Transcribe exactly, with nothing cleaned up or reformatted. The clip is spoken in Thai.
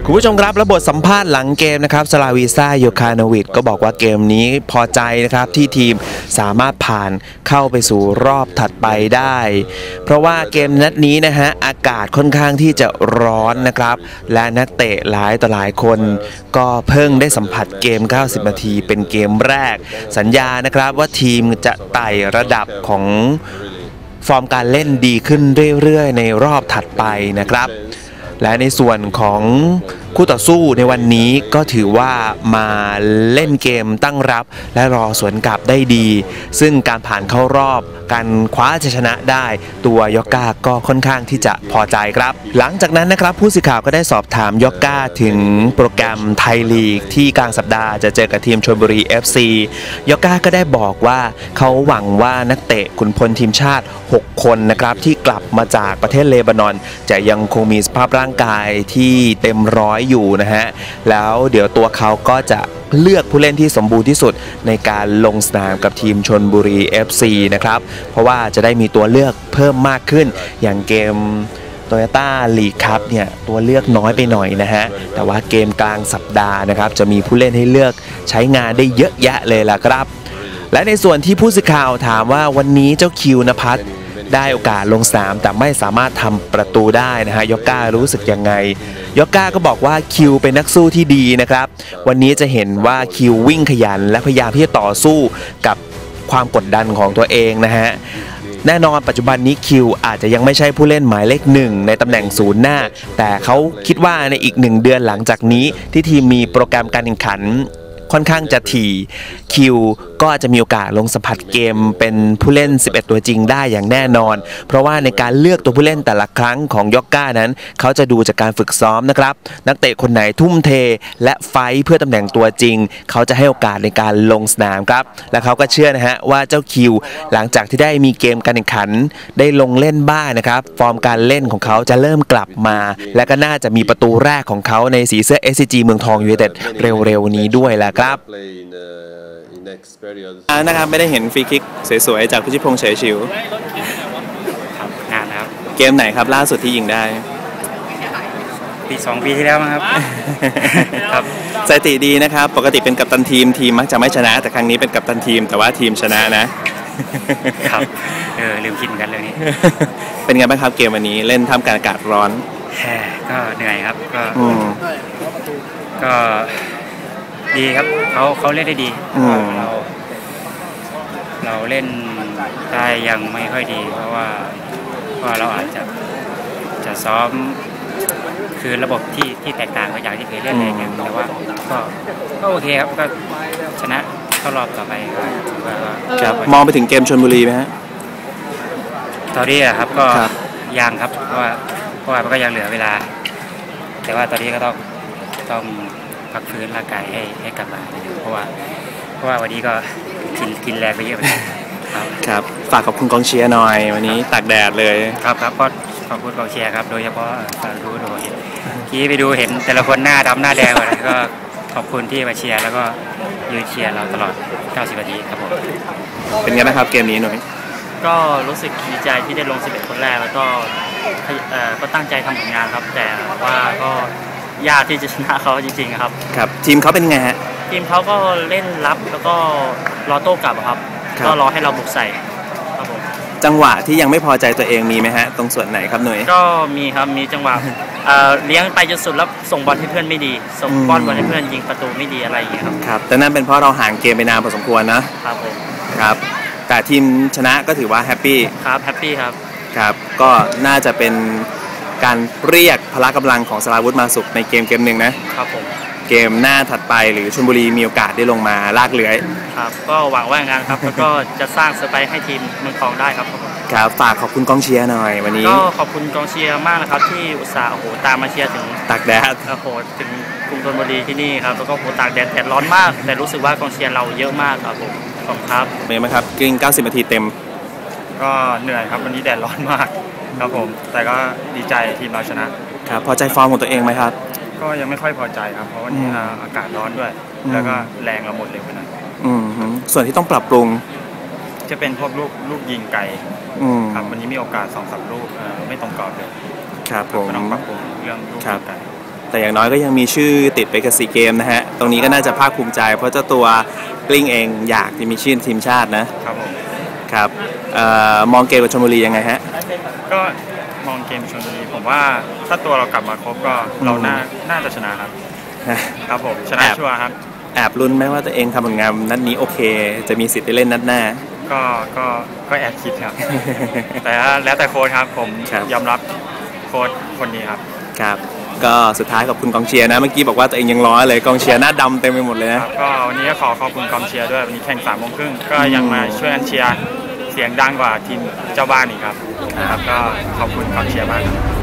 คุณผู้ชมครับระบบสัมภาษณ์หลังเกมนะครับสลาวีซ่าโยคาโนวิชก็บอกว่าเกมนี้พอใจนะครับที่ทีมสามารถผ่านเข้าไปสู่รอบถัดไปได้เพราะว่าเกมนัดนี้นะฮะอากาศค่อนข้างที่จะร้อนนะครับและนักเตะหลายต่อหลายคนก็เพิ่งได้สัมผัสเกมเก้าสิบนาทีเป็นเกมแรกสัญญานะครับว่าทีมจะไต่ระดับของฟอร์มการเล่นดีขึ้นเรื่อยๆในรอบถัดไปนะครับและในส่วนของคู่ต่อสู้ในวันนี้ก็ถือว่ามาเล่นเกมตั้งรับและรอสวนกลับได้ดีซึ่งการผ่านเข้ารอบการคว้าชัยชนะได้ตัวยอกก้าก็ค่อนข้างที่จะพอใจครับหลังจากนั้นนะครับผู้สื่อข่าวก็ได้สอบถามยอกก้าถึงโปรแกรมไทยลีกที่กลางสัปดาห์จะเจอกับทีมชลบุรี เอฟ ซี ยอกก้าก็ได้บอกว่าเขาหวังว่านักเตะขุนพลทีมชาติหกคนนะครับที่กลับมาจากประเทศเลบานอนจะยังคงมีสภาพร่างกายที่เต็มร้อยอยู่นะฮะแล้วเดี๋ยวตัวเขาก็จะเลือกผู้เล่นที่สมบูรณ์ที่สุดในการลงสนามกับทีมชลบุรี เอฟ ซี นะครับเพราะว่าจะได้มีตัวเลือกเพิ่มมากขึ้นอย่างเกมโตโยต้าลีกครับเนี่ยตัวเลือกน้อยไปหน่อยนะฮะแต่ว่าเกมกลางสัปดาห์นะครับจะมีผู้เล่นให้เลือกใช้งานได้เยอะแยะเลยล่ะครับและในส่วนที่ผู้สื่อข่าวถามว่าวันนี้เจ้าคิวนภัสได้โอกาสลงสนามแต่ไม่สามารถทำประตูได้นะฮะยอกก้ารู้สึกยังไงยอกก้าก็บอกว่าคิวเป็นนักสู้ที่ดีนะครับวันนี้จะเห็นว่าคิววิ่งขยันและพยายามที่จะต่อสู้กับความกดดันของตัวเองนะฮะแน่นอนปัจจุบันนี้คิวอาจจะยังไม่ใช่ผู้เล่นหมายเลขหนึ่งในตำแหน่งศูนย์หน้าแต่เขาคิดว่าในอีกหนึ่งเดือนหลังจากนี้ที่ทีมมีโปรแกรมการแข่งขันค่อนข้างจะถี่คิวก็จะมีโอกาสลงสัมผัสเกมเป็นผู้เล่นสิบเอ็ดตัวจริงได้อย่างแน่นอนเพราะว่าในการเลือกตัวผู้เล่นแต่ละครั้งของยอกก้านั้นเขาจะดูจากการฝึกซ้อมนะครับนักเตะคนไหนทุ่มเทและไฟท์เพื่อตำแหน่งตัวจริงเขาจะให้โอกาสในการลงสนามครับและเขาก็เชื่อนะฮะว่าเจ้าคิวหลังจากที่ได้มีเกมการแข่งขันได้ลงเล่นบ้างนะครับฟอร์มการเล่นของเขาจะเริ่มกลับมาและก็น่าจะมีประตูแรกของเขาในสีเสื้อ เอส ซี จี เมืองทองยูไนเต็ดเร็วๆนี้ด้วยแหละครับอ่านะครับไม่ได้เห็นฟรีคิกสวยๆจากพิชิตพงษ์เฉยชิวครับงานนะครับเกมไหนครับล่าสุดที่ยิงได้ปีสองปีที่แล้วมั้งครับครับสถิติดีนะครับปกติเป็นกัปตันทีมทีมมักจะไม่ชนะแต่ครั้งนี้เป็นกัปตันทีมแต่ว่าทีมชนะนะครับเออลืมคิดเหมือนกันเรื่องนี้เป็นไงบ้างครับเกมวันนี้เล่นท่ามกลางอากาศร้อนก็เหนื่อยครับก็ก็ดีครับเขาเขาเล่นได้ดีเราเราเล่นได้ยังไม่ค่อยดีเพราะว่าเพราะเราอาจจะจะซ้อมคือระบบที่ที่แตกต่างจากที่เคยเล่นอะไรอย่างเงี้ยแต่ว่าก็ก็โอเคครับก็ชนะเข้ารอบต่อไปครับมองไปถึงเกมชลบุรีไหมฮะตอนนี้อะครับก็ยังครับเพราะว่าเพราะว่ามันก็ยังเหลือเวลาแต่ว่าตอนนี้ก็ต้องต้องพักฟื้นร่างกายให้ให้กลับมาเพราะว่าเพราะว่าวันนี้ก็กินกินแรงไปเยอะเลยครับฝากขอบคุณกองเชียร์หน่อยวันนี้ตากแดดเลยครับครับก็ขอบคุณกองเชียร์ครับโดยเฉพาะฝากดูดูที่ไปดูเห็นแต่ละคนหน้าดำหน้าแดงเลยก็ขอบคุณที่มาเชียร์แล้วก็ยืนเชียร์เราตลอดเก้าสิบนาทีครับผมเป็นไงบ้างครับเกมนี้หน่อยก็รู้สึกดีใจที่ได้ลงสิบเอ็ดคนแรกแล้วก็ก็ตั้งใจทำผลงานครับแต่ว่าก็ยากที่จะชนะเขาจริงๆครับครับทีมเขาเป็นไงฮะทีมเขาก็เล่นรับแล้วก็รอโต้กลับครับก็รอให้เราบุกใส่ครับผมจังหวะที่ยังไม่พอใจตัวเองมีไหมฮะตรงส่วนไหนครับหน่วยก็มีครับมีจังหวะเลี้ยงไปจนสุดแล้วส่งบอลให้เพื่อนไม่ดีส่งบอลบอลให้เพื่อนยิงประตูไม่ดีอะไรอย่างเงี้ยครับครับแต่นั่นเป็นเพราะเราห่างเกมไปนานพอสมควรนะครับผมครับแต่ทีมชนะก็ถือว่าแฮปปี้ครับแฮปปี้ครับครับก็น่าจะเป็นการเรียกพละกำลังของสราวุธมาสุขในเกมเกมหนึ่งนะครับผมเกมหน้าถัดไปหรือชลบุรีมีโอกาสได้ลงมาลากเลื้อยครับก็หวังว่าอย่างนั้นครับแล้วก็จะสร้างสไปร์ให้ทีมเมืองทองได้ครับครับฝากขอบคุณกองเชียร์หน่อยวันนี้ก็ขอบคุณกองเชียร์มากนะครับที่อุตส่าห์โอ้โหตามมาเชียร์ถึงตากแดดโอ้โหถึงกรุงธนบุรีที่นี่ครับแล้วก็โหตากแดดแดดร้อนมากแต่รู้สึกว่ากองเชียร์เราเยอะมากครับผมขอบคุณครับเป็นไหมครับกลิ้งเก้าสิบนาทีเต็มก็เหนื่อยครับวันนี้แดดร้อนมากครับผมแต่ก็ดีใจทีมเราชนะครับพอใจฟอร์มของตัวเองไหมครับก็ยังไม่ค่อยพอใจครับเพราะวันนี้อากาศร้อนด้วยแล้วก็แรงเราหมดเร็วไปหน่อยส่วนที่ต้องปรับปรุงจะเป็นพวกลูกลูกยิงไกลครับวันนี้มีโอกาสสองสามลูกไม่ตรงกรอบเลยครับผมต้องปรับปรุงเรื่องลูกยิงไกลแต่อย่างน้อยก็ยังมีชื่อติดไปกับซีเกมนะฮะตรงนี้ก็น่าจะภาคภูมิใจเพราะเจ้าตัวกลิ้งเองอยากจะมีชื่อทีมชาตินะครับผมครับเอ่อมองเกมกับชลบุรียังไงฮะก็มองเกมชลบุรีผมว่าถ้าตัวเรากลับมาครบก็เราน่าน่าจะชนะครับครับผมชนะชัวร์ครับแอบลุ้นไหมว่าตัวเองทำผลงานนัดนี้โอเคจะมีสิทธิ์ได้เล่นนัดหน้าก็ก็ก็แอบคิดครับแต่แล้วแต่โค้ชครับผมยอมรับโค้ชคนนี้ครับครับก็สุดท้ายขอบคุณกองเชียร์นะเมื่อกี้บอกว่าตัวเองยังร้อนเลยกองเชียร์หน้าดำเต็มไปหมดเลยนะก็วันนี้ก็ขอขอบคุณกองเชียร์ด้วยวันนี้แข่งสามโมงครึ่งก็ยังมาช่วยกันเชียร์เสียงดังกว่าทีมเจ้าบ้านอีกครับครับก็ขอบคุณกองเชียร์มากครับ